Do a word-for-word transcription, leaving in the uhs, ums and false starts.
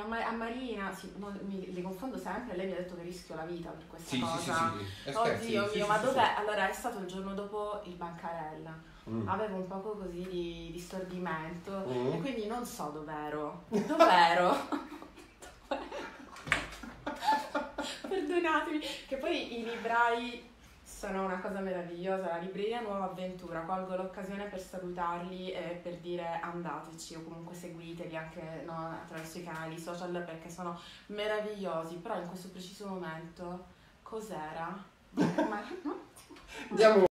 a, Ma- a Marina, sì, no, mi li confondo sempre, lei mi ha detto che rischio la vita per questa Sì, sì, sì, cosa. sì, sì. Oddio Aspetti, mio, sì, sì, ma sì, dov'è? sì. Allora è stato il giorno dopo il Bancarella. Mm. Avevo un poco così di, di stordimento Mm. e quindi non so dov'ero. Dov'ero? Perdonatemi, che poi i librai sono una cosa meravigliosa, la libreria Nuova Avventura, colgo l'occasione per salutarli e per dire andateci o comunque seguiteli anche no, attraverso i canali social perché sono meravigliosi, però in questo preciso momento cos'era? Ma, Andiamo